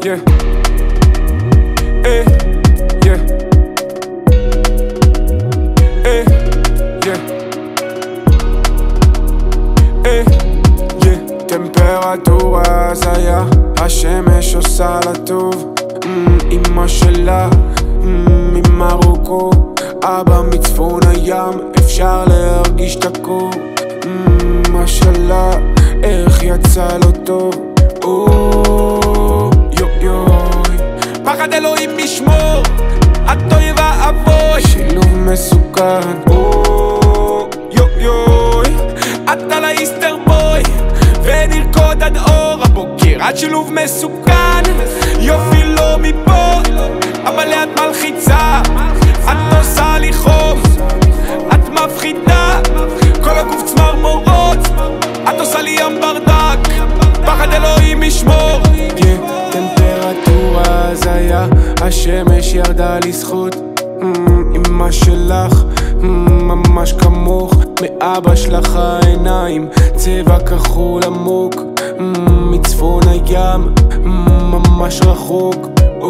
yeah. Hey, yeah. Hey, yeah. Hey, yeah. טמפרטורה הזיה, השמש עושה לה טוב. אמא שלה ממרוקו, אבא מצפון הים, אפשר להרגיש את הקור. משלה, איך יצא לו טוב. יוי יוי, פחד אלוהים משמור, את אויבה אבוי, שילוב מסוכן. יוי יוי, את על האיסטר בוי, ונרקוד עד אור הבוקר, את שילוב מסוכן. יופי לא מפה, אבל את מלחיצה, את עושה לי חום, את מפחידה, כל הגוף צמרמורות, את עושה לי ים ברדק, פחד אלוהים ישמור. טמפרטורה הזיה, השמש ירדה לזכות. אמא שלך ממש כמוך, מאבא שלך העיניים צבע כחול עמוק. מצפון הים ממש רחוק.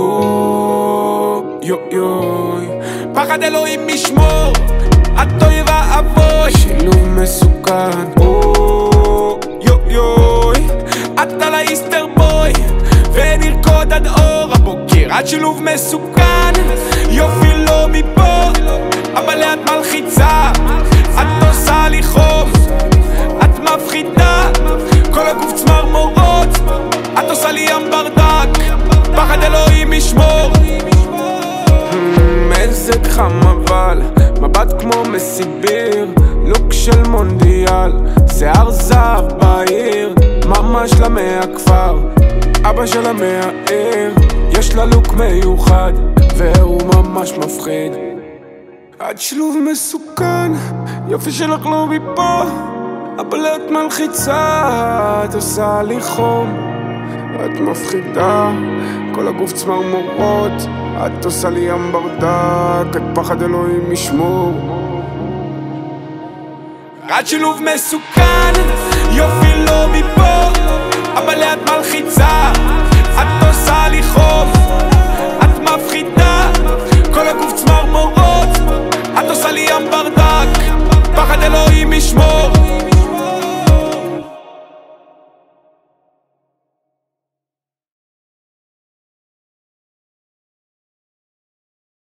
יוי יוי, פחד אלוהים ישמור, את אויבה אבוי, שילוב מסוכן. יוי יוי, את על האיסטר בוי, ונרקוד עד אור הבוקר, את שילוב מסוכן. יופי לא מפה, אבל את מלחיצה, את עושה לי חום, את מפחידה, כל הגוף צמרמורות, את עושה לי ים ברדק, פחד אלוהים ישמור. מזג חם אבל מבט כמו מסיביר, לוק של מונדיאל, שיער זהב בעיר, ממש למהכפר, אבא שלה מהעיר, יש לה לוק מיוחד והוא ממש מפחיד. את שילוב מסוכן, יופי שלך לא מפה, אבל את מלחיצה, את עושה לי חום, את מפחידה, כל הגוף צמרמורות, את עושה לי ים ברדק, את פחד אלוהים ישמור. את שילוב מסוכן, יופי לא מפה, אבל את מלחיצה, את עושה לי חום,